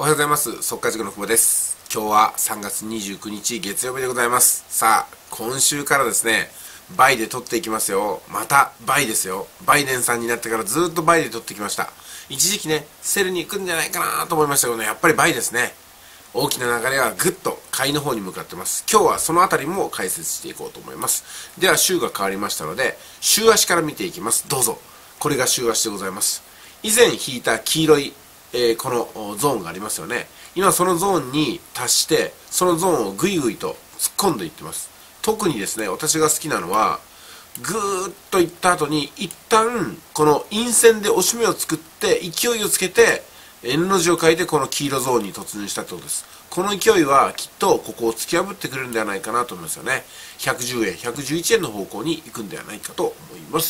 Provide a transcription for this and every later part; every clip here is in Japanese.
おはようございます。速稼塾の久保です。今日は3月29日月曜日でございます。さあ、今週からですね、倍で取っていきますよ。また倍ですよ。バイデンさんになってからずっと倍で取ってきました。一時期ね、セルに行くんじゃないかなと思いましたけどね、やっぱり倍ですね。大きな流れはぐっと買いの方に向かってます。今日はそのあたりも解説していこうと思います。では週が変わりましたので、週足から見ていきます。どうぞ。これが週足でございます。以前引いた黄色いこのゾーンがありますよね。今そのゾーンに達してそのゾーンをぐいぐいと突っ込んでいってます。特にですね、私が好きなのはぐーっといった後に一旦この陰線で押し目を作って勢いをつけて N の字を書いてこの黄色ゾーンに突入したってことです。この勢いはきっとここを突き破ってくれるんではないかなと思いますよね。110円111円の方向に行くんではないかと思います。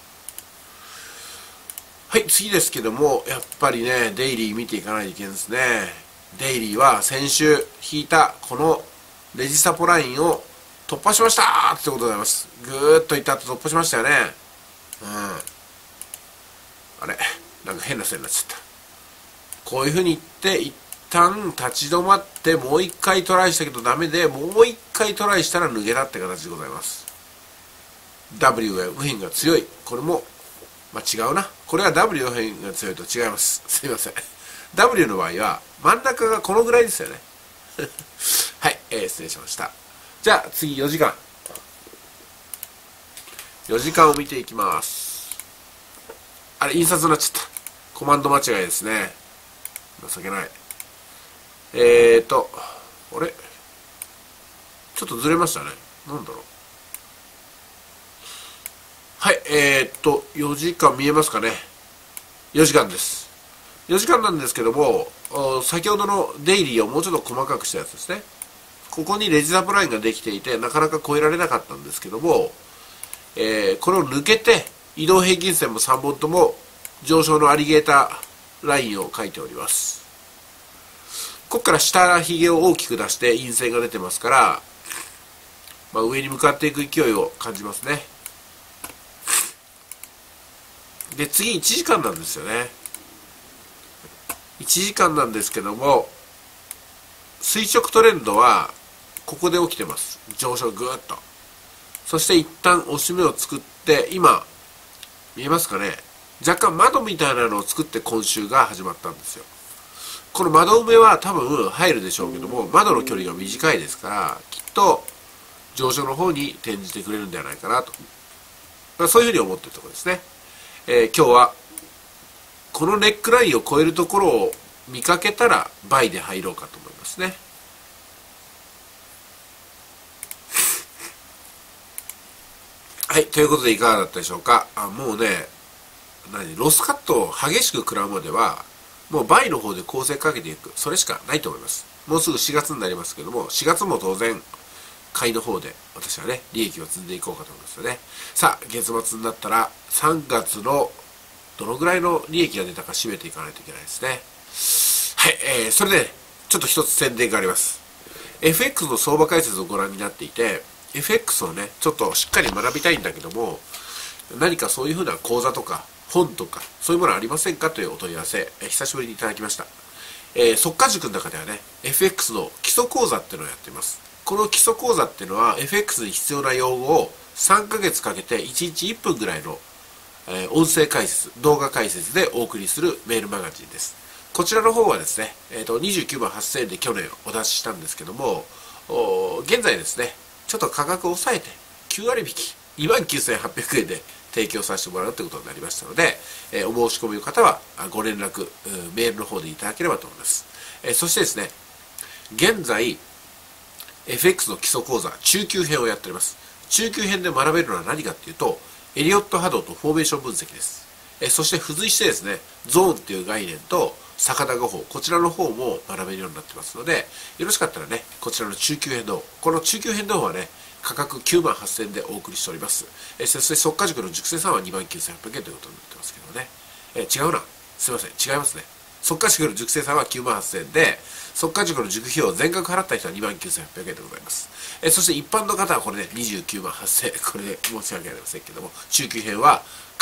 はい、次ですけども、やっぱりね、デイリー見ていかないといけないですね。デイリーは先週引いたこのレジサポラインを突破しましたーってことでございます。ぐーっといった後突破しましたよね。あれ、なんか変な線になっちゃった。こういう風に言って一旦立ち止まってもう一回トライしたけどダメで、もう一回トライしたら抜けたって形でございます。W が右辺が強い。これも違うな。これは W の辺が強いと違います。すいません。W の場合は真ん中がこのぐらいですよね。はい、失礼しました。じゃあ次4時間。4時間を見ていきます。あれ、印刷になっちゃった。コマンド間違いですね。情けない。あれちょっとずれましたね。なんだろう。はい、4時間見えますかね。4時間です。4時間なんですけども、先ほどのデイリーをもうちょっと細かくしたやつですね。ここにレジサポラインができていて、なかなか超えられなかったんですけども、これを抜けて、移動平均線も3本とも上昇のアリゲーターラインを書いております。ここから下髭を大きく出して陰線が出てますから、上に向かっていく勢いを感じますね。で、次1時間なんですよね。1時間なんですけども、垂直トレンドはここで起きてます。上昇ぐーっと。そして一旦押し目を作って、今見えますかね。若干窓みたいなのを作って今週が始まったんですよ。この窓埋めは多分入るでしょうけども、窓の距離が短いですから、きっと上昇の方に転じてくれるんではないかなと、そういうふうに思っているところですね。今日はこのネックラインを超えるところを見かけたら倍で入ろうかと思いますね。はい、ということでいかがだったでしょうか。もうね、ロスカットを激しく食らうまではもう倍の方で構成かけていく、それしかないと思います。もうすぐ4月になりますけども、4月も当然買いの方で私はね、利益を積んでいこうかと思いますよね。さあ、月末になったら3月のどのぐらいの利益が出たか締めていかないといけないですね。はい、それで、ちょっと一つ宣伝があります。FX の相場解説をご覧になっていて、FX をね、ちょっとしっかり学びたいんだけども、何かそういうふうな講座とか本とかそういうものありませんかというお問い合わせ、久しぶりにいただきました。速稼塾の中ではね、FX の基礎講座っていうのをやっています。この基礎講座っていうのは FX に必要な用語を3ヶ月かけて1日1分ぐらいの音声解説、動画解説でお送りするメールマガジンです。こちらの方はですね、29万8000円で去年お出ししたんですけども、現在ですね、ちょっと価格を抑えて9割引き、29,800円で提供させてもらうということになりましたので、お申し込みの方はご連絡、メールの方でいただければと思います。そしてですね、現在、FX の基礎講座、中級編をやっております。中級編で学べるのは何かっていうと、エリオット波動とフォーメーション分析です。そして付随してですね、ゾーンっていう概念と逆高法、こちらの方も学べるようになってますので、よろしかったらね、こちらの中級編の方、この中級編の方はね、価格9万8000円でお送りしております。そして速稼塾の塾生さんは29,800円ということになってますけどね。違うな。すいません。違いますね。速稼塾の塾生さんは9万8000円で、速稼塾の塾費用全額払った人は29,800円でございます。そして一般の方はこれね、29万8000円。これで申し訳ありませんけども、中級編は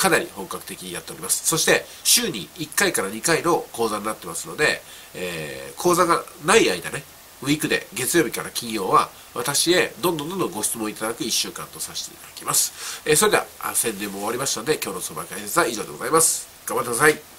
かなり本格的にやっております。そして週に1回から2回の講座になってますので、講座がない間ね、ウィークで月曜日から金曜は私へどんどんご質問いただく1週間とさせていただきます。それでは宣伝も終わりましたので、今日の相場解説は以上でございます。頑張ってください。